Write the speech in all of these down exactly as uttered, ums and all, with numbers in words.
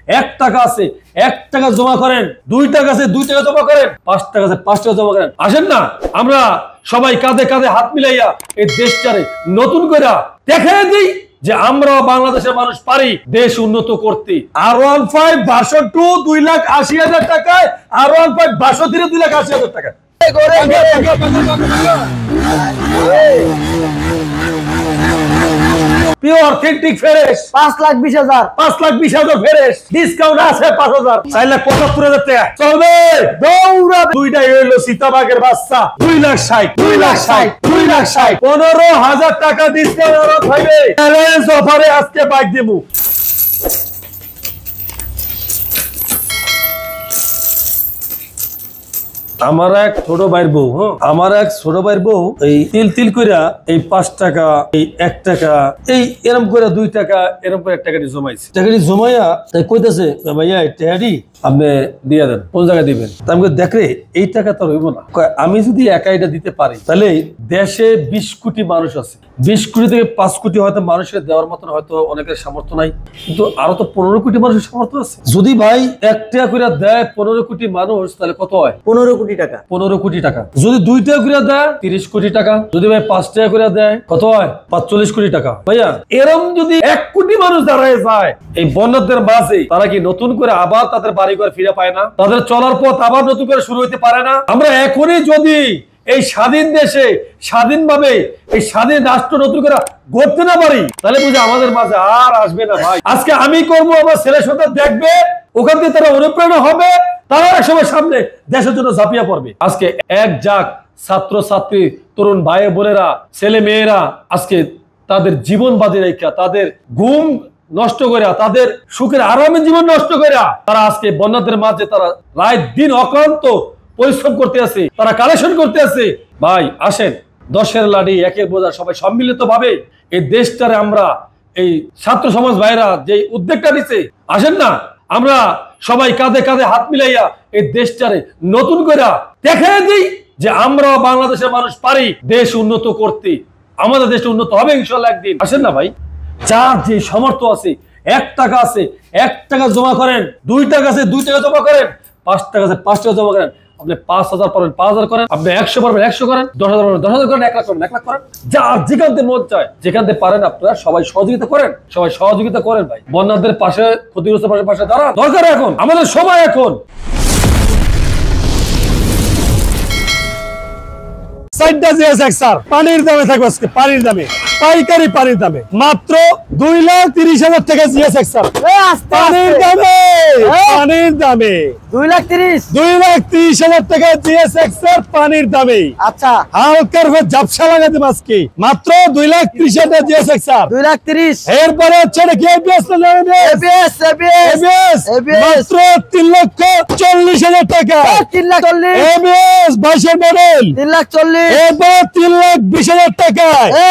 এক টাকা আছে এক টাকা জমা করেন, দুই টাকা আছে দুই টাকা জমা করেন, পাঁচ টাকা আছে পাঁচ টাকা জমা করেন। আসেন না আমরা সবাই কাঁধে কাঁধে হাত মিলাইয়া এই দেশটারে নতুন করে দেখাই দিই যে আমরা বাংলাদেশের মানুষ পারি দেশ উন্নত করতে। R one five version two দুই লাখ আশি হাজার টাকায়, R one five version three দুই লাখ আশি হাজার টাকা। পিওর অথেন্টিক ফ্রেশ পাঁচ লাখ বিশ হাজার পাঁচ লাখ বিশ হাজার ফ্রেশ, ডিসকাউন্ট আছে পাঁচ হাজার, চার লাখ পঁচাত্তর হাজার টাকা চলবে। দৌড়া দুইটাই হইলো সীতাবাগের বাচ্চা, দুই লাখ ষাট দুই লাখ ষাট দুই লাখ ষাট পনেরো হাজার টাকা ডিসকাউন্ট হইবে। চ্যালেঞ্জ অফারে আজকে বাইক দেবো। আমার এক ছোট ভাইয়ের বউ, হ্যাঁ আমার এক ছোট ভাইয়ের বউ এই তিল তিল কইরা এই পাঁচ টাকা এই এক টাকা এই এরম করে দুই টাকা এরম করে এক টাকাটি জমাইছে। টাকাটি জমাইয়া তাই কইতেছে ভাইয়া এই টাকাটি আপনি দিয়ে দেন, কোন জায়গায় দিবেন? আমি দেখ রে এই টাকা তো হইব না, আমি যদি একা এটা দিতে পারি তাহলে দেশে বিশ কোটি মানুষ আছে, বিশ কোটি থেকে পাঁচ কোটি হয়তো মানুষের দেওয়ার মতন হয়তো অনেকের সামর্থ্য নাই, কিন্তু আরো তো পনেরো কোটি মানুষের সামর্থ্য আছে। যদি ভাই এক টাকা করে দেয় পনেরো কোটি মানুষ তাহলে কত হয়? পনেরো কোটি টাকা। পনেরো কোটি টাকা। যদি দুই টাকা করে দেয় তিরিশ কোটি টাকা, যদি ভাই পাঁচ টাকা করে দেয় কত হয়? পাঁচচল্লিশ কোটি টাকা। ভাইয়া এরম যদি এক কোটি মানুষ দাঁড়ায় যায় এই বন্যাদের মাঝে, তারা কি নতুন করে আবার তাদের বাড়ি ঘর ফিরে পায় না? তাদের চলার পথ আবার নতুন করে শুরু হইতে পারে না? আমরা এখনই যদি এই স্বাধীন দেশে স্বাধীনভাবে এই স্বাধীন রাষ্ট্র নতুন করে গড়তে না পারি তাহলে বুঝে আমাদের মাঝে আর আসবে না ভাই। আজকে আমি করবো, আমার ছেলে সন্তান দেখবে, ওখান থেকে তারা অনুপ্রেরণা হবে, তারা এক সময় সামনে দেশের জন্য ঝাঁপিয়ে পড়বে। আজকে এক যাক ছাত্র ছাত্রী তরুণ ভাই বোনেরা ছেলে মেয়েরা আজকে তাদের জীবন বাজি রেখা, তাদের ঘুম নষ্ট করে, তাদের সুখের আরামের জীবন নষ্ট করে তারা আজকে বন্যাদের মাঝে তারা রাত দিন অক্লান্ত পরিশ্রম করতে আছে, তারা কালেকশন করতে আছে। ভাই আসেন দশের লাঠি একের বোঝা সবাই সম্মিলিত ভাবে এই দেশটারে আমরা এই ছাত্র সমাজ ভাইরা যে উদ্যোগটা দিচ্ছে, আসেন না আমরা সবাই কাঁধে কাঁধে হাত মিলাইয়া এই দেশটারে নতুন করে দেখাই দিই যে আমরা বাংলাদেশের মানুষ পারি দেশ উন্নত করতে। আমাদের দেশটা উন্নত হবে ইনশাআল্লাহ একদিন। আসেন না ভাই, যার যে সামর্থ্য আছে, এক টাকা আছে এক টাকা জমা করেন, দুই টাকা আছে দুই টাকা জমা করেন, পাঁচ টাকা আছে পাঁচ টাকা জমা করেন। আপনি পাঁচ হাজার পারবেন পাঁচ হাজার করেন, আপনি একশো পারবেন একশো করেন, দশ হাজার পারবেন দশ হাজার করেন, এক লাখ পারবেন এক লাখ করেন। যার যেখান থেকে মন চায় যেখান থেকে পারেন আপনারা সবাই সহযোগিতা করেন, সবাই সহযোগিতা করেন ভাই। বন্যাদের পাশে ক্ষতিগ্রস্ত পাশে পাশে দাঁড়ান, দরকার এখন আমাদের সময় এখন। পানির দামে থাকবে আজকে, পানির দামে পাইকারি পানির দামে মাত্র দুই লাখ তিরিশ হাজার টাকা পানির দামে, পানির দামে দুই লাখ তিরিশ দুই লাখ তিরিশ হাজার টাকা জিএসএক্সআর পানির দামে। আচ্ছা হালকার ঝাপসা লাগাতে আজকে মাত্র দুই লাখ তিরিশ হাজার জিএসএক্সআর দুই লাখ তিরিশ। এরপরে হচ্ছে নাকি এবিএস এবিএস এবিএস মাত্র তিন লক্ষ চল্লিশ হাজার টাকা, তিন লাখ চল্লিশ এবিএস বাইশের মডেল তিন লাখ চল্লিশ, এরপর তিন লাখ বিশ হাজার টাকা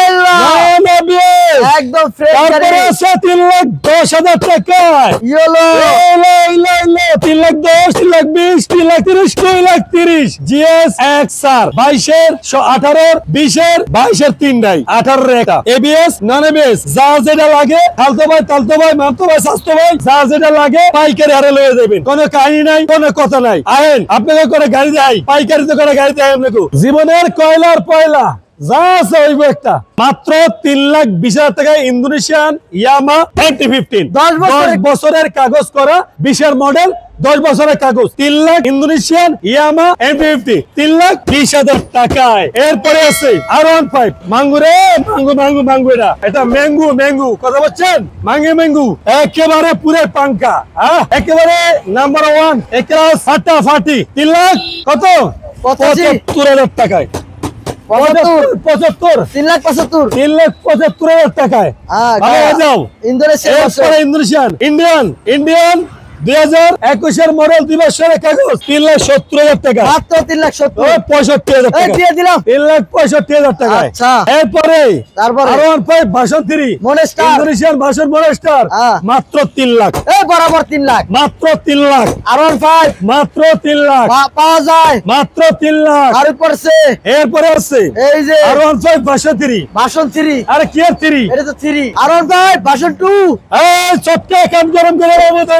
একদম ফ্রেশ। তারপরে আছে তিন লাখ দশ হাজার টাকা, ইয়েলো তিন লাখ দশ তিন লাখ বিশ তিন লাখ তিরিশ দুই লাখ তিরিশ জিএস এক্সআর বাইশের আঠারোর বিশের বাইশের তিনটাই আঠারোর একটা এবিএস নন এবিএস যা যেটা লাগে খালতো ভাই তালতো ভাই মামতো ভাই স্বাস্থ্য ভাই যা যেটা লাগে পাইকারি হারে লয়ে যাবেন, কোনো কাহিনী নাই কোনো কথা নাই। আইন আপনাকে করে গাড়ি দেয় পাইকারিতে করে গাড়ি দেয় আপনাকে জীবনের কয়লার পয়লা যা আছে হইব একটা মাত্র তিন লাখ বিশ হাজার টাকায় ইন্দোনেশিয়ান ইয়ামা টোয়েন্টি ফিফটিন দশ বছরের কাগজ করা বিশের মডেল দশ বছরের কাগজ তিন lakh Indonesian Yamaha M fifty তিন লাখ বিশ হাজার টাকায়। এরপরে আছে আর ওয়ান ফাইভ মাঙ্গুরে মাঙ্গু মাঙ্গু মাঙ্গু এটা এটা ম্যাঙ্গু ম্যাঙ্গু কথা বলছেন মাঙ্গে ম্যাঙ্গু একেবারে পুরে পাঙ্কা, হ্যাঁ একেবারে নাম্বার ওয়ান একেবারে ফাটা ফাটি তিন লাখ কত পঁচাত্তর হাজার টাকায় পঁচাত্তর তিন লাখ পঁচাত্তর তিন লাখ পঁচাত্তর হাজার টাকায় যাও ইন্দোনেশিয়ান ইন্ডিয়ান ইন্ডিয়ান দুই হাজার একুশের মডেল দুই বছরের কাগজ তিন লাখ সত্তর হাজার টাকা মাত্র তিন লাখ সত্তর পঁয়ষট্টি হাজার টাকা দিয়ে দিলাম তিন লাখ পঁয়ষট্টি হাজার টাকা। এরপরে তারপরে R one five version three monster Indonesian version monster মাত্র তিন লাখ বরাবর তিন লাখ মাত্র তিন লাখ আর ওয়ান ফাইভ মাত্র তিন লাখ পাওয়া যায় মাত্র তিন লাখ। আর পড়ছে এরপরে আছে এই যে R one five version three version three আরে কি আর থ্রি এটা তো three R one five version two এই চটকে কাম গরম করে রেখে দিলাম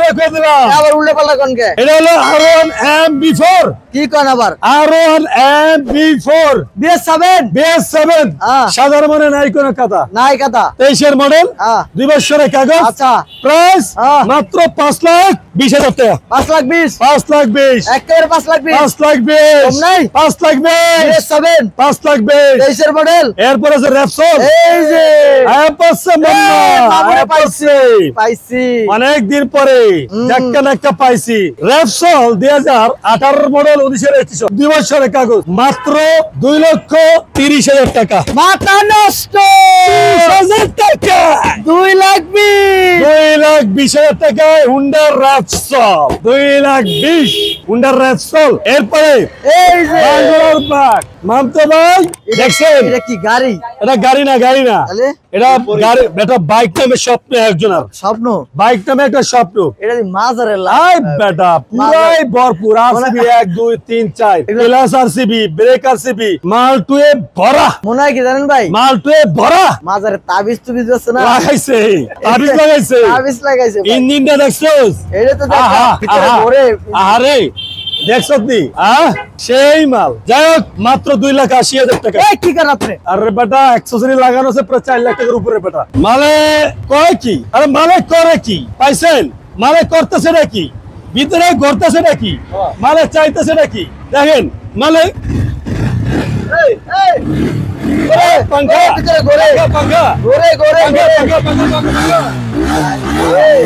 না আবার উল্টে পাল্টা কোন কে এটা হলো R one M B four কি কোন আবার R one M B four BS seven BS seven হ্যাঁ। সাধারণ মানে নাই কোনো কথা নাই কথা তেইশের মডেল হ্যাঁ। দুই বছরের কাগজ আচ্ছা প্রাইস হ্যাঁ। মাত্র পাঁচ লাখ বিশ হাজার টাকা পাঁচ লাখ বিশ পাঁচ লাখ বিশ একেবারে পাঁচ লাখ বিশ পাঁচ লাখ বিশ কম নাই? পাঁচ লাখ বিশ বিএস সেভেন পাঁচ লাখ বিশ তেইশের মডেল এরপরে আছে রেপসল এই যে অ্যাপাসে বাবুরে পাইছি পাইছি অনেক দিন পরে হুম। একটা না একটা পাইছি রেপসল দুই হাজার আঠারো মডেল উনিশের একুশ দুই বছরের কাগজ মাত্র দুই লক্ষ তিরিশ হাজার টাকা মাথা নষ্ট বিশ হাজার টাকা দুই লাখ বিশ দুই লাখ বিশ হাজার টাকায় হুন্ডার রেপসল দুই লাখ বিশ হুন্ডার রেপসল এরপরে এই যে বাঙ্গুরার বাগ মামতো ভাই দেখছেন এটা কি গাড়ি এটা গাড়ি না গাড়ি না তাহলে এটা গাড়ি এটা বাইক নামে স্বপ্ন একজনের স্বপ্ন বাইক নামে একটা স্বপ্ন এটা কি মাজারের আই লাভ বেটা পুরাই ভরপুর আরসিবি এক দুই তিন চার প্লাস আরসিবি ব্রেক আরসিবি মাল টুয়ে ভরা মনে হয় কি জানেন ভাই মাল টুয়ে ভরা মাজারে তাবিজ তুবিজ আছে না লাগাইছে তাবিজ লাগাইছে তাবিজ লাগাইছে ভাই। ইঞ্জিনটা দেখছস এটা তো দেখা আহা ভিতরে আহা ভরে আরে দেখছস নি আহ সেই মাল যাই হোক মাত্র দুই লাখ আশি হাজার টাকা এই কি করেন আপনি আরে বেটা অ্যাক্সেসরি লাগানো আছে প্রায় চার লাখ টাকার উপরে বেটা মালে কয় কি আরে মালে করে কি পাইছেন মালে করতেছে নাকি ভিতরে ঘুরতেছে নাকি মালে চাইতেছে নাকি দেখেন মালে এই এই এই, পাঙ্খা এই, ভিতরে ঘোরে। পাঙ্খা, পাঙ্খা ঘোরে ঘোরে পাঙ্খা, ঘোরে পাঙ্খা, পাঙ্খা, পাঙ্খা, পাঙ্খা। এই,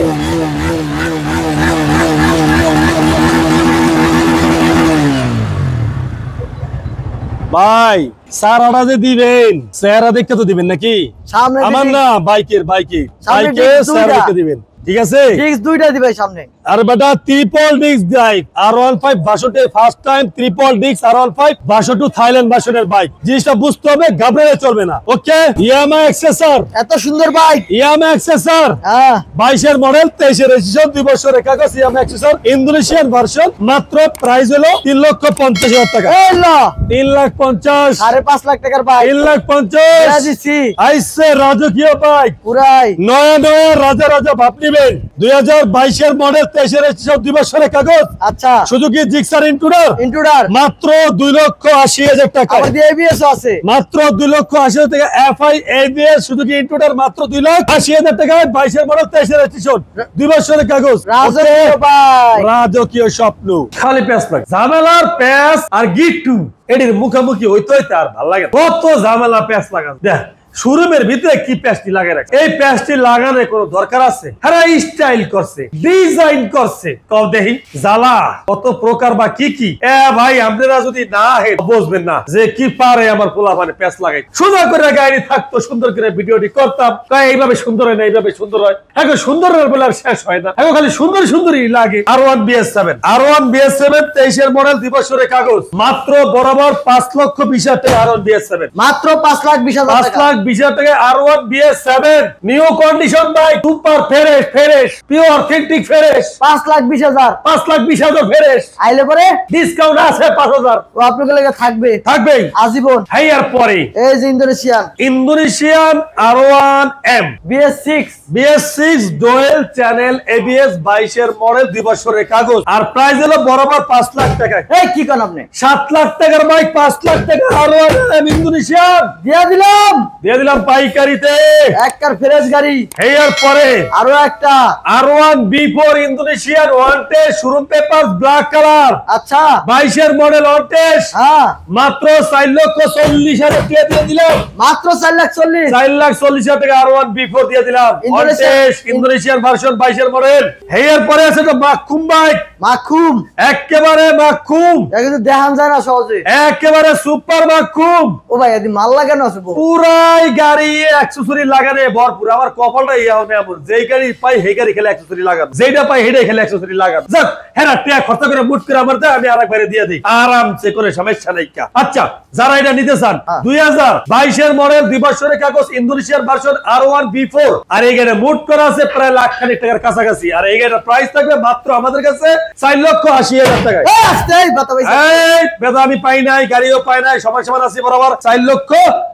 ভাই সারাটা যে দিবেন চেহারা দেখতে তো দিবেন নাকি সামনে আমার না বাইকের বাইকে সামনে বাইকে ডিস্ক চেহারা দুইটা। দেখতে দিবেন ঠিক আছে ডিস্ক দুইটা দিবে সামনে আর বেটা triple disc bike R one five বাষট্টি first time triple disc R one five বাষট্টি থাইল্যান্ড ভার্সনের বাইক জিনিসটা বুঝতে হবে ঘাবড়ে চলবে না ওকে ইয়ামা এক্সেসর এত সুন্দর বাইক ইয়ামা এক্সেসর হ্যাঁ বাইশের মডেল তেইশের রেজিস্ট্রেশন দুই বছরের কাগজ ইয়ামা এক্সেসর ইন্দোনেশিয়ান ভার্সন মাত্র প্রাইস হলো তিন লক্ষ পঞ্চাশ হাজার টাকা এই লো তিন লাখ পঞ্চাশ সাড়ে পাঁচ লাখ টাকার বাইক তিন লাখ পঞ্চাশ দিচ্ছি আইসে রাজকীয় বাইক পুরাই নয়া নয়া রাজা রাজা ভাব নিবেন দুই হাজার বাইশের মডেল তেইশের রেজিস্ট্রেশন দুই বছরের কাগজ আচ্ছা সুজুকি জিক্সার ইন্টুডার ইন্ট্রোডার মাত্র দুই লক্ষ আশি হাজার টাকা আবার দিয়ে এবিএস আছে মাত্র দুই লক্ষ আশি হাজার টাকা এফআই এবিএস সুজুকি ইন্টুডার মাত্র দুই লাখ আশি হাজার টাকায় বাইশের মডেল তেইশের রেজিস্ট্রেশন দুই বছরের কাগজ রাজকীয় ওকে? বাইক রাজকীয় স্বপ্ন খালি প্যাস লাগে ঝামেলার প্যাস আর গিট্টু এটির মুখামুখি হইতে হইতে আর ভালো লাগে না। কত ঝামেলা প্যাস লাগান দেখ শোরুমের ভিতরে কি প্যাচটি লাগিয়ে রাখে এই প্যাচটি লাগানোর কোনো দরকার আছে হ্যাঁ স্টাইল করছে ডিজাইন করছে কও দেখি জ্বালা কত প্রকার বা কি কি এ ভাই আপনারা যদি না হেড বুঝবেন না যে কি পারে আমার পোলা মানে প্যাচ লাগাই সোজা করে গাড়ি থাকতো সুন্দর করে ভিডিওটি করতাম কয় এইভাবে সুন্দর হয় না এইভাবে সুন্দর হয় এখন সুন্দর বলে আর শেষ হয় না এখন খালি সুন্দর সুন্দরই লাগে R one BS seven R one BS seven তেইশের মডেল দুই বছরের কাগজ মাত্র বরাবর পাঁচ লক্ষ বিশ হাজার টাকা আর ওয়ান বিএস সেভেন মাত্র পাঁচ লাখ বিশ হাজার পাঁচ টাকা লাখ বিশ হাজার টাকা R one BS seven new condition bike super fresh fresh pure authentic fresh পাঁচ লাখ বিশ হাজার পাঁচ লাখ বিশ হাজার ফ্রেশ আইলে পরে ডিসকাউন্ট আছে পাঁচ হাজার ও আপনাদের লেগে থাকবে থাকবেই আজীবন হাই আর পরে এই যে Indonesian Indonesian R one M BS six BS six dual channel ABS বাইশের মডেল দুই বছরের কাগজ আর প্রাইস হলো বরাবর পাঁচ লাখ টাকা এই কি করেন আপনি সাত লাখ টাকার বাইক পাঁচ লাখ টাকা আর ওয়ান এম ইন্দোনেশিয়ান দিয়া দিলাম দিয়ে দিলাম পাইকারিতে একটার ফ্রেশ গাড়ি এই আর পরে আরো একটা R one B four Indonesian wanted showroom paper black colour আচ্ছা বাইশের মডেল ওয়ান্টেড হ্যাঁ মাত্র চার লক্ষ চল্লিশ হাজার টাকা দিয়ে দিলাম মাত্র চার লাখ চল্লিশ চার লাখ চল্লিশ হাজার টাকা আর ওয়ান বি ফোর দিয়ে দিলাম ইন্দোনেশিয়ান- ওয়ান্টেড ইন্দোনেশিয়ান ভার্সন বাইশের মডেল এই আর পরে আছে তো মাখুম বাইক মাখুম একেবারে মাখুম এটা কিন্তু দেখান যায় না সহজে একেবারে সুপার মাখুম ও ভাই এদি মাল লাগানো আছে বহু। পুরাই গাড়ি অ্যাক্সেসরি লাগানো ভরপুর আমার কপালটা ইয়া হবে এমন যেই গাড়ি পাই সেই গাড়ি খেলে অ্যাক্সেসরি লাগানো যেটা পাই সেটাই খেলে অ্যাক্সেসরি লাগানো যাক হ্যাঁ টাকা খরচ করে মুট করে আমার দেয় আমি আরেকবারে দিয়ে দিই আরামসে করে সমস্যা নাই কা আচ্ছা যারা এটা নিতে চান হ্যাঁ। দুই হাজার বাইশের মডেল দুই বছরের কাগজ ইন্দোনেশিয়ার version R one B four আর এই গাড়ি মুট করা আছে প্রায় লাখ খানিক টাকার কাছাকাছি আর এই গাড়ির প্রাইস থাকবে মাত্র আমাদের কাছে চার লক্ষ আশি হাজার টাকায় এই আসতে এই বাতা ভাই এই বেদা আমি পাই নাই গাড়িও পাই নাই সময় সমান আছি বরাবর চার লক্ষ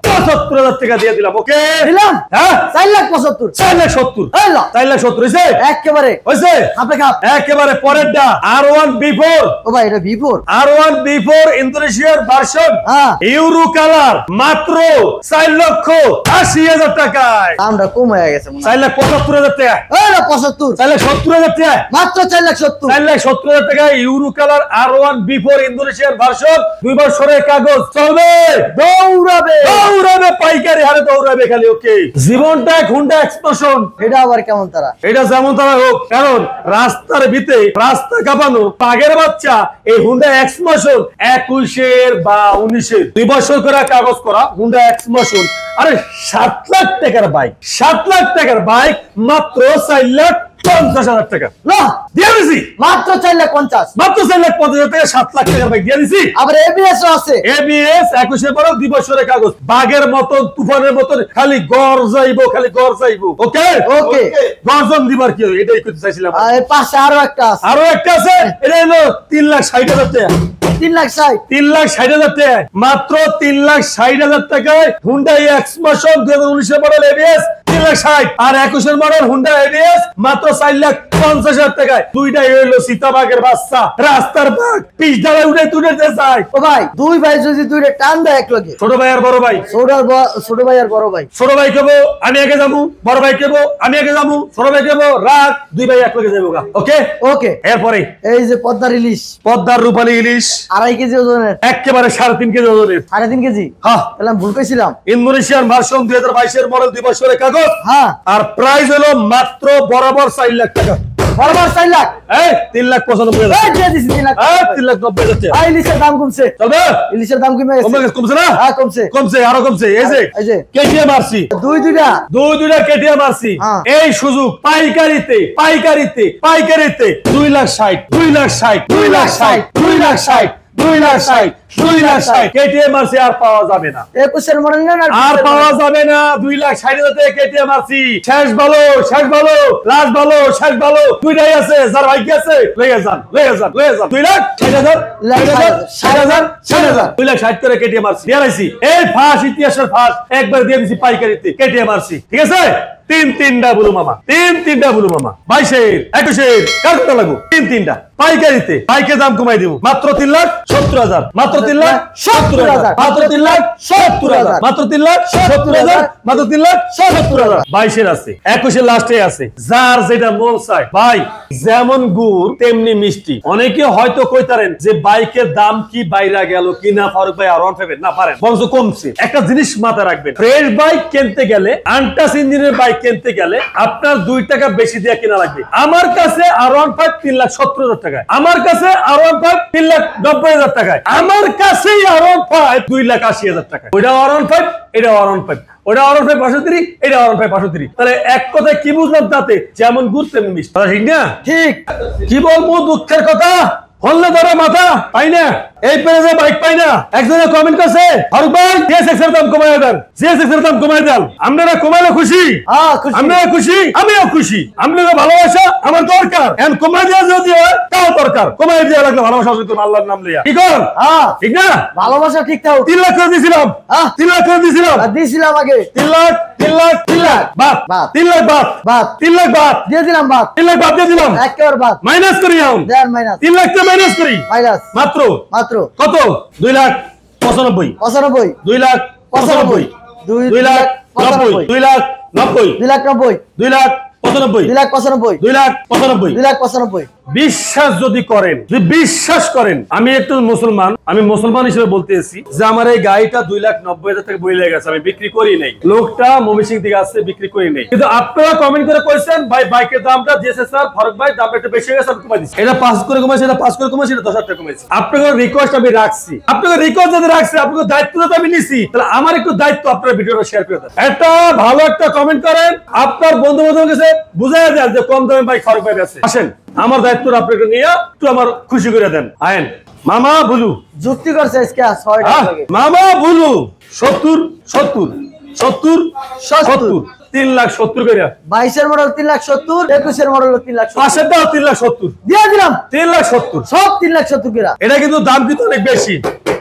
পঁচাত্তর হাজার টাকা দিয়ে দিলাম। ওকে দিলাম হ্যাঁ চার লাখ পঁচাত্তর। চার লাখ সত্তর। এই লো। চার লাখ সত্তর হয়েছে একেবারে হয়েছে খাপে খাপ। একেবারে পরেরটা আর ওয়ান বি ফোর। ও ভাই এটা V four. R one B four ইন্দোনেশিয়ার ভার্সন হ্যাঁ ইউরো কালার মাত্র চার লক্ষ আশি হাজার টাকায়। দামটা কম হয়ে গেছে মনে হয়। চার লাখ পঁচাত্তর হাজার টাকা। এই লো পঁচাত্তর। চার লাখ সত্তর হাজার টাকা। মাত্র চার লাখ সত্তর। চার লাখ সত্তর হাজার টাকায় Euro colour R one B four ইন্দোনেশিয়ার ভার্সন দুই বছরের কাগজ চলবে দৌড়াবে দৌড়াবে পাইকারি হারে দৌড়াবে খালি। ওকে জীবনটা হুন্ডা এক্সপ্লোশন। এটা আবার কেমন তারা? এটা যেমন তারা হোক কারণ রাস্তার ভিতরে রাস্তা কাঁপানো বাঘের বাচ্চা এই হুন্ডা এক্সপ্লোশন একুশের বা উনিশের দুই বছর করে কাগজ করা হুন্ডা এক্সপ্লোশন। আরে সাত লাখ টাকার বাইক সাত লাখ টাকার বাইক মাত্র চার লাখ পঞ্চাশ হাজার টাকা না দিয়ে দিছি। মাত্র চার লাখ পঞ্চাশ। মাত্র চার লাখ পঞ্চাশ হাজার টাকা সাত লাখ টাকার বাইক দিয়ে দিছি। আবার এবিএস আছে। এবিএস একুশে বারো দুই বছরের কাগজ বাঘের মতন তুফানের মতন খালি গড় যাইবো খালি গড় যাইবো। ওকে ওকে গর্জন দিবার কি এটাই করতে চাইছিলাম। আর এর পাশে আরো একটা আছে। আরো একটা আছে এটা হলো তিন লাখ ষাট হাজার টাকা। তিন লাখ ষাট। তিন লাখ ষাট হাজার টাকা মাত্র তিন লাখ ষাট হাজার টাকায় হুন্ডাই এক্সপ্লোশন দুই হাজার উনিশের মডেল এবিএস তিন লাখ ষাট আর একুশের মডেল হুন্ডা এবিএস মাত্র চার লাখ পঞ্চাশ হাজার টাকায়। দুইটাই হইলো সীতাবাগের বাচ্চা রাস্তার বাঘ পিস ডালে উঠে তুলে যায়। ও ভাই দুই ভাই যদি দুইটা টান দেয় এক লগে ছোট ভাই আর বড় ভাই ছোট আর ব- ছোট ভাই আর বড় ভাই ছোট ভাই কেবো আমি আগে যাবো বড় ভাই কেবো আমি আগে যাবো ছোট ভাই কেবো রাত দুই ভাই এক লগে যাবো। ওকে ওকে এরপরে এই যে পদ্মার ইলিশ পদ্মার রূপালী ইলিশ আড়াই কেজি ওজনের একেবারে সাড়ে তিন কেজি ওজনের। সাড়ে তিন কেজি হ্যাঁ তাহলে আমি ভুল কইছিলাম। ইন্দোনেশিয়ান ভার্সন দুই হাজার বাইশের মডেল দুই বছরের কাগজ হ্যাঁ আর প্রাইস হলো মাত্র বরাবর চার লাখ টাকা। বরাবর চার লাখ। এই তিন লাখ পঁচানব্বই হাজার এই দিয়ে দিছি তিন লাখ। এই তিন লাখ নব্বই হাজার টাকা। আর ইলিশের দাম কমছে। চলবে ইলিশের দাম কমে কমে গেছে। গেছে, কমছে না হ্যাঁ কমছে। কমছে আরো কমছে। এই যে এই যে কেটিএম আরসি দুই দুইটা দুই দুইটা কেটিএম আরসি হ্যাঁ। এই সুযোগ পাইকারিতে পাইকারিতে পাইকারিতে দুই লাখ ষাট দুই লাখ ষাট দুই লাখ ষাট দুই লাখ ষাট দুই লাখ ষাট দুই লাখ ষাট কেটিএম আরসি আর পাওয়া যাবে না। একুশের মডেল না আর পাওয়া যাবে না। দুই লাখ ষাট হাজার টাকা কেটিএম আরসি শেষ ভালো শেষ ভালো লাস্ট ভালো শেষ ভালো দুইটাই আছে যার ভাই কি আছে লয়ে যান লয়ে যান লয়ে যান দুই লাখ ষাট হাজার ষাট হাজার ষাট হাজার ষাট হাজার দুই লাখ ষাট করে কেটিএম আরসি দিয়ে রাখছি। এই ফাঁস ইতিহাসের ফাঁস একবার দিয়ে দিছি পাইকারিতে কেটিএম আরসি। ঠিক আছে তিন তিনটা বুলু মামা তিন তিনটা বুলু মামা বাইশের একুশের কার কথা লাগবো তিন তিনটা পাইকারিতে পাইকে দাম কমাই দিব মাত্র তিন লাখ সত্তর হাজার মাত্র তিন লাখ সত্তর হাজার মাত্র তিন লাখ সত্তর হাজার মাত্র তিন লাখ সত্তর হাজার মাত্র তিন লাখ সত্তর হাজার। বাইশের আছে একুশের লাস্টে আছে যার যেটা মন চায় ভাই যেমন গুড় তেমনি মিষ্টি। অনেকে হয়তো কইতারেন যে বাইকের দাম কি বাইরা গেল কিনা ফারুক ভাই আর ওয়ান ফাইভ না পারেন বংশ কমছে। একটা জিনিস মাথায় রাখবেন ফ্রেশ বাইক কিনতে গেলে আনটাচ ইঞ্জিনের বাইক কিনতে গেলে আপনার দুই টাকা বেশি দিয়ে কিনা লাগবে। আমার কাছে আর ওয়ান ফাইভ তিন লাখ সত্তর হাজার টাকায় আমার কাছে আর ওয়ান ফাইভ তিন লাখ নব্বই হাজার টাকায় আমার কাছে আর ওয়ান ফাইভ দুই লাখ আশি হাজার টাকায়। ওইটা আর ওয়ান ফাইভ এটা আর ওয়ান ফাইভ ওটা আর ওয়ান ফাইভ পাঁচশো তিরিশ এটা আর ওয়ান ফাইভ পাঁচশো তিরিশ। তাহলে এক কথায় কি বুঝলাম তাতে যেমন গুড় তেমন মিষ্টি। ঠিক না ঠিক কি বলবো দুঃখের কথা হল্লে ধরে মাথা পাই না এই পেজে বাইক পাই না। একজনে কমেন্ট করছে ফারুক ভাই জিএসএক্স এর দাম কমায় দেন জিএসএক্স এর দাম কমায় দেন। আপনারা কমাইলে খুশি হ্যাঁ খুশি। আপনারা খুশি আমিও খুশি। আপনারা ভালোবাসা আমার দরকার এন্ড কমাই দেওয়া যদি হয় তাও দরকার কমাই দেওয়া লাগলে ভালোবাসা যদি আল্লাহর নাম লইয়া ঠিক কর হ্যাঁ ঠিক না ভালোবাসা ঠিক থাক। তিন লাখ করে দিয়েছিলাম হ্যাঁ তিন লাখ করে দিয়েছিলাম আর দিছিলাম আগে তিন লাখ তিন লাখ তিন লাখ বাদ বাদ। তিন লাখ বাদ বাদ। তিন লাখ বাদ দিয়ে দিলাম বাদ। তিন লাখ বাদ দিয়ে দিলাম একেবারে বাদ। মাইনাস করি এখন দেড় মাইনাস তিন লাখ টাকা মাইনাস করি মাইনাস মাত্র মাত্র কত দুই লাখ পঁচানব্বই পঁচানব্বই দুই লাখ পঁচানব্বই দুই দুই লাখ নব্বই পঁচানব্বই দুই লাখ নব্বই দুই লাখ নব্বই দুই লাখ পঁচানব্বই দুই লাখ পঁচানব্বই দুই লাখ পঁচানব্বই দুই লাখ পঁচানব্বই। বিশ্বাস যদি করেন যদি বিশ্বাস করেন আমি একটু মুসলমান আমি মুসলমান হিসেবে বলতেছি যে আমার এই গাড়িটা দুই লাখ নব্বই হাজার টাকা বইলে গেছে আমি বিক্রি করি নাই। লোকটা মমিসিং থেকে আসছে বিক্রি করি নাই কিন্তু আপনারা কমেন্ট করে কইছেন ভাই বাইকের দামটা দিয়েছে স্যার ফারুক ভাই দামটা একটু বেশি হয়ে গেছে আমি কমাই দিচ্ছি। এটা পাঁচ করে কমাইছে এটা পাঁচ করে কমাইছে এটা দশ হাজার টাকা কমাইছে। আপনাদের রিকোয়েস্ট আমি রাখছি আপনাদের রিকোয়েস্ট যদি রাখছি আপনাদের দায়িত্ব তো আমি নিছি তাহলে আমার একটু দায়িত্ব আপনারা ভিডিওটা শেয়ার করে দেন একটা ভালো একটা কমেন্ট করেন আপনার বন্ধু বান্ধবের কাছে বুঝাই দেন যে কম দামে বাইক ফারুক ভাই আছে আসেন আমার দায়িত্ব আপনাকে নিয়ে একটু আমার খুশি করে দেন। আয়েন মামা বলু যুক্তি করছে আজকে ছয় আহ, টাকা মামা বলু সত্তর সত্তর সত্তর সত্তর। সত্তর তিন লাখ সত্তর করে বাইশের মডেল তিন লাখ সত্তর একুশের মডেল তিন লাখ সত্তর। পাশের দাও তিন লাখ সত্তর দিয়ে দিলাম তিন লাখ সত্তর সব তিন লাখ সত্তর কিরা। এটা কিন্তু দাম কিন্তু অনেক বেশি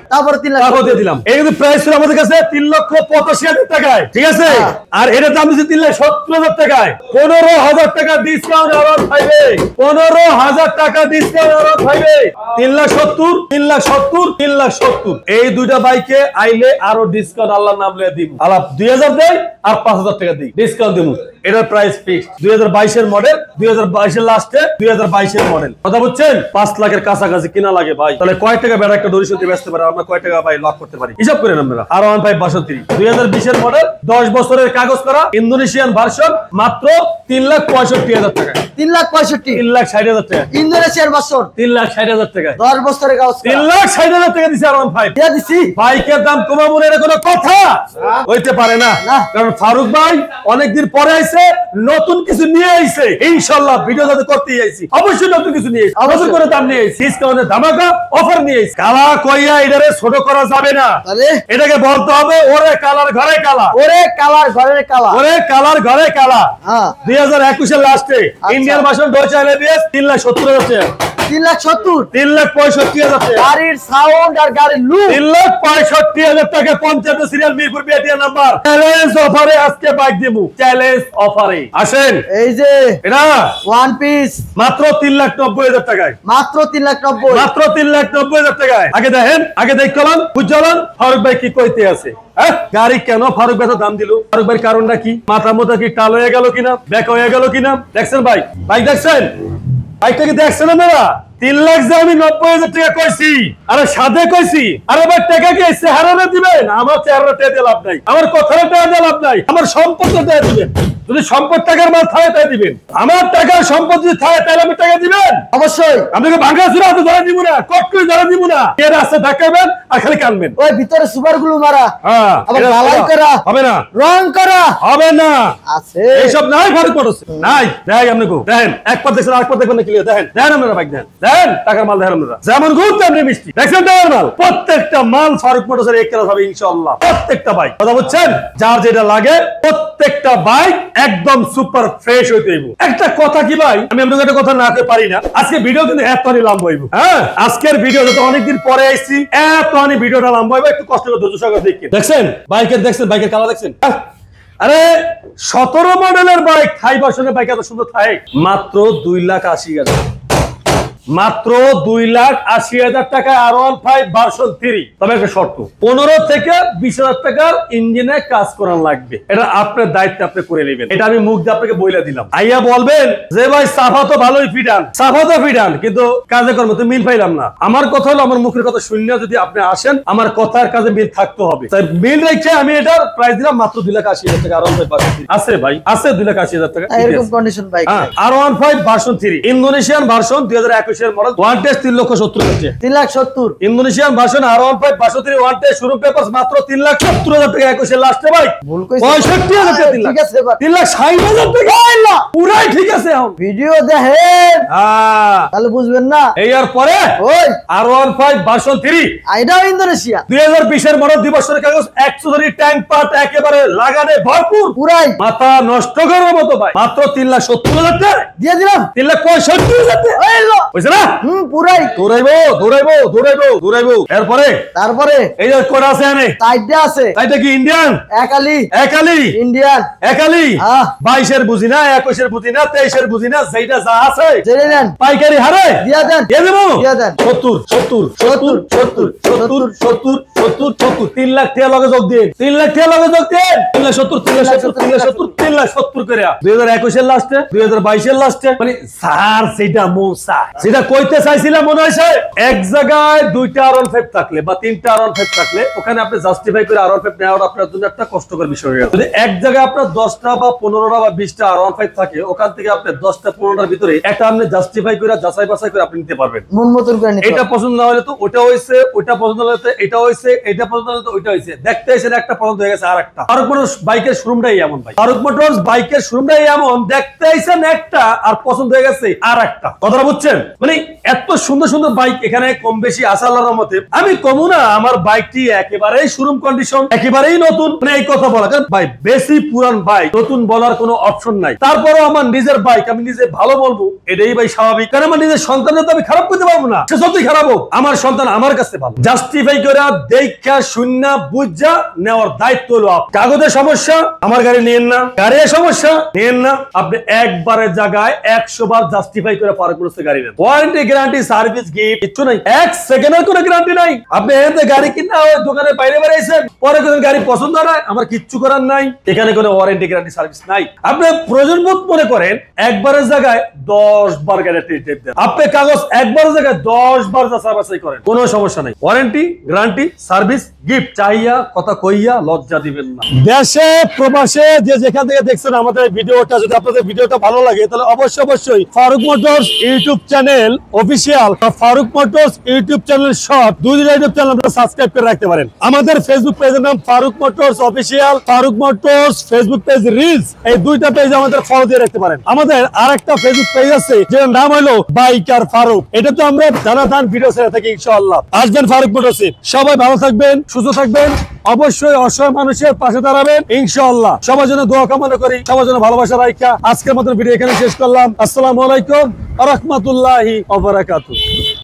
তারপরে তিন লাখ তারপর দিয়ে দিলাম। এই কিন্তু প্রাইস ছিল আমাদের কাছে তিন লক্ষ পঁচাশি হাজার টাকায়, ঠিক আছে? আর এটার দাম দিচ্ছে তিন লাখ সত্তর হাজার টাকায়। পনেরো হাজার টাকা ডিসকাউন্ট আরো পাইবে, পনেরো হাজার টাকা ডিসকাউন্ট আরো পাইবে। তিন লাখ সত্তর, তিন লাখ সত্তর, তিন লাখ সত্তর। এই দুইটা বাইকে আইলে আরো ডিসকাউন্ট আল্লাহর নাম লিয়ে দিব। আলাপ দুই হাজার দেয় আর পাঁচ হাজার টাকা দিই ডিসকাউন্ট দিব। এটার প্রাইস ফিক্সড। দুই হাজার বাইশের মডেল, দুই হাজার বাইশের লাস্টে, দুই হাজার বাইশের মডেল। কথা বুঝছেন? পাঁচ লাখের কাছাকাছি কিনা লাগে ভাই। তাহলে কয় টাকা বেড়া একটা দড়ি সত্যি বেচতে পারে, আমরা কয় টাকা ভাই লক করতে পারি, হিসাব করেন আমরা। আর ওয়ান ফাইভ বাষট্টি দুই হাজার বিশের মডেল, দশ বছরের কাগজ করা ইন্দোনেশিয়ান ভার্সন, মাত্র তিন লাখ পঁয়ষট্টি হাজার টাকা। তিন লাখ পঁয়ষট্টি, তিন লাখ ষাট হাজার টাকা ইন্দোনেশিয়ার বছর, তিন লাখ ষাট হাজার টাকা দশ বছরের কাগজ করা। তিন লাখ ষাট হাজার টাকা দিচ্ছে আর ওয়ান ফাইভ। দিয়ে দিছি। বাইকের দাম কমাবো না, এটা কোনো কথা হইতে পারে না। না। কারণ ফারুক ভাই অনেকদিন পরে আইছে, নতুন কিছু নিয়ে আইছে। ইনশাআল্লাহ ভিডিও যাতে করতেই আইছি, অবশ্যই নতুন কিছু নিয়ে আইছি, অবশ্যই করে দাম নিয়ে আইছি, ডিসকাউন্টে ধামাকা অফার নিয়ে আইছি। কালা কইয়া এটারে ছোট করা যাবে না, তাহলে এটাকে বলতে হবে ওরে কালার ঘরে কালা, ওরে কালার ঘরের কালা, ওরে কালার ঘরে কালা। হ্যাঁ দুই হাজার একুশের লাস্টে ইন্ডিয়ান ভার্সন ডয়েচে এলবিএস তিন লাখ সত্তর হাজার টাকা, তিন লাখ সত্তর, তিন লাখ পঁয়ষট্টি হাজার টাকা, গাড়ির সাউন্ড আর গাড়ির লুক, তিন লাখ পঁয়ষট্টি হাজার টাকা, পঞ্চান্ন সিরিয়াল মিরপুর বিআটিয়া নাম্বার। চ্যালেঞ্জ অফারে আজকে বাইক দিবো, চ্যালেঞ্জ অফারে আসেন। এই যে এটা ওয়ান পিস মাত্র তিন লাখ নব্বই হাজার টাকায়, মাত্র তিন লাখ নব্বই, মাত্র তিন লাখ নব্বই হাজার টাকায়। আগে দেখেন, আগে দেখলাম বুঝলাম ফারুক ভাই কি কইতে আছে। হ্যাঁ, গাড়ি কেন ফারুক ভাই দাম দিল? ফারুক ভাই কারণটা কি? মাথা মোটা কি টাল হয়ে গেল কিনা, ব্যাক হয়ে গেল কিনা? দেখছেন ভাই, বাইক দেখছেন, বাইকটা কি দেখছেন আপনারা? তিন লাখ যে আমি নব্বই হাজার টাকা কইছি, আরে সাদে কইছি। আরে ভাই টাকা কি চেহারা দিবেন? আমার চেহারা টেয়া দিয়ে লাভ নাই, আমার কথাটা টেয়া দিয়ে লাভ নাই, আমার সম্পদটা টেয়া দিবেন। যদি সম্পদ টাকার মাল থাকে তাই দিবেন, আমার টাকার সম্পদ যদি থাকে তাহলে আমি টাকা দিবেন অবশ্যই। আপনাকে ভাঙা চুরা হাতে ধরে দিব না, কট করে ধরে দিব না, এর রাস্তায় ধাক্কাবেন আর খালি কানবেন। ওই ভিতরে সুপার গ্লু মারা, হ্যাঁ, আবার এটা ঢালাই করা হবে না, রং করা হবে না, আছে এইসব নাই। ফারুক মোটরস নাই। দেখ আপনি গো, দেখেন এক পথ দেখছেন, আরেক পথ দেখবেন না, ক্লিয়ার দেখেন, দেখেন আপনারা বাইক দেখেন, দেখেন টাকার মাল দেখেন আপনারা, যেমন গুড় তেমনি মিষ্টি। দেখছেন টাকার মাল, প্রত্যেকটা মাল ফারুক মোটরসের এক ক্লাস হবে ইনশাআল্লাহ, প্রত্যেকটা বাইক। কথা বুঝছেন? যার যেটা লাগে প্রত্যেকটা বাইক একদম সুপার ফ্রেশ হইতে হইব। একটা কথা কি ভাই, আমি আপনাকে একটা কথা না করতে পারি না, আজকে ভিডিও কিন্তু এত লম্বা হইব। হ্যাঁ, আজকের ভিডিও যত অনেকদিন পরে আইছি, এত অনেক ভিডিওটা লম্বা হইব, একটু কষ্ট করে ধৈর্য সহকারে দেখেন। দেখছেন বাইকের, দেখছেন বাইকের কালার দেখছেন? আরে সতেরো মডেলের বাইক, থাই ভার্সনের বাইক এত সুন্দর থাকে মাত্র দুই লাখ আশি হাজার, মাত্র দুই লাখ আশি হাজার টাকায় R one five version three. তবে একটা শর্ত, পনেরো থেকে বিশ হাজার টাকার ইঞ্জিনে কাজ করার লাগবে। এটা আপনার দায়িত্ব, আপনি করে নেবেন। এটা আমি মুখ দিয়ে আপনাকে বইলা দিলাম। আইয়া বলবেন যে ভাই সাফা তো ভালোই ফিটান, সাফা তো ফিটান, কিন্তু কাজে কর্ম তো মিল পাইলাম না। আমার কথা হলো, আমার মুখের কথা শুনলে যদি আপনি আসেন, আমার কথার কাজে মিল থাকতে হবে। তাই মিল রেখে আমি এটার প্রাইস দিলাম মাত্র দুই লাখ আশি হাজার টাকা। R one five version three আছে ভাই, আছে দুই লাখ আশি হাজার টাকা। এরকম condition bike R one five version three Indonesian version দুই হাজার একুশ মডেল, ওয়ান টেস্ট তিন লক্ষ সত্তর হাজার, তিন লাখ সত্তর, Indonesian version R one five version three, one test showroom papers মাত্র তিন লাখ সত্তর হাজার টাকা। একুশের লাস্টে ভাই ভুল কইছি, পঁয়ষট্টি হাজার টাকা, তিন লাখ, ঠিক আছে এবার তিন লাখ ষাট হাজার টাকা, পুরাই ঠিক আছে। এখন ভিডিও দেখেন, হ্যাঁ, তাহলে বুঝবেন না। এই আর পরে ওই R one five version three, আইডাও ইন্দোনেশিয়া, দুই হাজার বিশের মডেল, দুই বছরের কাগজ, একশো ধরি ট্যাঙ্ক পার্ট একেবারে লাগানে ভরপুর, পুরাই মাথা নষ্ট করার মতো ভাই, মাত্র তিন লাখ সত্তর হাজার টাকা দিয়ে দিলাম। তিন লাখ পঁয়ষট্টি হাজার টাকা। এই লো, বুঝছে না? হুম পুরাই দৌড়াইবো দৌড়াইবো দৌড়াইবো দৌড়াইবো। এরপরে তারপরে এই যে কোডা আছে এনে, সাইডে আছে তাইটা কি ইন্ডিয়ান একালি, একালি ইন্ডিয়ান একালি, আহ। বাইশের বুঝি না, একুশের বুঝি না, তেইশের বুঝি না, যেটা যা আছে জেনে নেন, পাইকারি হারে দিয়া দেন, দিয়ে দেবো। দিয়া দেন। সত্তর সত্তর সত্তর সত্তর সত্তর সত্তর সত্তর সত্তর, তিন লাখ টাকা লগে যোগ দিন, তিন লাখ টাকা লগে যোগ দিন, তিন লাখ সত্তর, তিন লাখ সত্তর, তিন লাখ সত্তর, তিন লাখ সত্তর করে দুই হাজার একুশের লাস্টে, দুই হাজার বাইশের লাস্টে, মানে স্যার সেটা মৌসা যেটা কইতে চাইছিলাম মনে হয় এক জায়গায় দুইটা আর ওয়ান ফাইভ থাকলে বা তিনটা আর ওয়ান ফাইভ থাকলে ওখানে আপনি জাস্টিফাই করে আর ওয়ান ফাইভ নেওয়ার আপনার জন্য একটা কষ্টকর বিষয় হয়ে গেল। যদি এক জায়গায় আপনার দশটা বা পনেরোটা বা বিশটা আর ওয়ান ফাইভ থাকে, ওখান থেকে আপনি দশটা পনেরোটার ভিতরে একটা আপনি জাস্টিফাই করে যাচাই বাছাই করে আপনি নিতে পারবেন। মন মতন করে নিতে এটা পছন্দ না হলে তো ওটা হয়েছে, ওটা পছন্দ হলে তো এটা হয়েছে, এটা পছন্দ হলে তো ওইটা হয়েছে, দেখতে এসে একটা পছন্দ হয়ে গেছে আর একটা। ফারুক মোটরস বাইকের শোরুমটাই এমন ভাই, ফারুক মোটরস বাইকের শোরুমটাই এমন, দেখতে এসেন একটা আর পছন্দ হয়ে গেছে আর একটা। কথাটা বুঝছেন? মানে এত সুন্দর সুন্দর বাইক এখানে কম বেশি আছে আল্লাহর রহমতে। আমি কমু না আমার বাইকটি একেবারেই শোরুম কন্ডিশন, একেবারেই নতুন, মানে এই কথা বলা কারণ ভাই বেশি পুরান বাইক নতুন বলার কোনো অপশন নাই। তারপরেও আমার নিজের বাইক আমি নিজে ভালো বলবো, এটাই ভাই স্বাভাবিক। কারণ আমার নিজের সন্তানের তো আমি খারাপ করতে পারবো না, সে যতই খারাপ হোক আমার সন্তান আমার কাছে ভালো। জাস্টিফাই করে দেখা শূন্য বুঝা নেওয়ার দায়িত্ব হলো। কাগজের সমস্যা আমার গাড়ি নিয়েন না, গাড়ির সমস্যা নিয়েন না। আপনি একবারের জায়গায় একশো বার জাস্টিফাই করে পার করতে গাড়ি নেন। ওয়ারেন্টি গ্যারান্টি সার্ভিস গিফট কিছু নাই, এক সেকেন্ডের কোনো গ্যারান্টি নাই। আপনি এতে গাড়ি কিনা ওই দোকানের বাইরে বেরিয়েছেন, পরে কোনো গাড়ি পছন্দ হয় আমার কিচ্ছু করার নাই, এখানে কোনো ওয়ারেন্টি গ্যারান্টি সার্ভিস নাই। আপনি প্রয়োজন বোধ মনে করেন একবারের জায়গায় দশ বার গাড়ি টেপ দেন, আপনি কাগজ একবারের জায়গায় দশ বার যাচাই করেন, কোনো সমস্যা নাই। ওয়ারেন্টি গ্যারান্টি সার্ভিস গিফট চাইয়া কথা কইয়া লজ্জা দিবেন না। দেশে প্রবাসে যে যেখান থেকে দেখছেন আমাদের ভিডিওটা, যদি আপনাদের ভিডিওটা ভালো লাগে তাহলে অবশ্যই অবশ্যই Farooq Motors YouTube channel official, Farooq Motors YouTube channel shop দুই ইউটিউব চ্যানেল আপনারা সাবস্ক্রাইব করে রাখতে পারেন। আমাদের ফেসবুক পেজের নাম Farooq Motors official, Farooq Motors Facebook page reels, এই দুইটা পেজ আমাদের ফলো দিয়ে রাখতে পারেন। আমাদের আরেকটা ফেসবুক পেজ আছে যেটার নাম হলো বাইকার ফারুক, এটা তো আমরা জানাতান ভিডিও ছেড়ে থাকি। ইনশাআল্লাহ আসবেন ফারুক মোটরসে। সবাই ভালো থাকবেন, সুস্থ থাকবেন, অবশ্যই অসহায় মানুষের পাশে দাঁড়াবেন ইনশাআল্লাহ। সবার জন্য দোয়া কামনা করি, সবার জন্য ভালোবাসা রাখা আজকের মতো ভিডিও এখানে শেষ করলাম। আসসালামু আলাইকুম ওয়া রাহমাতুল্লাহি ওয়া বারাকাতুহু।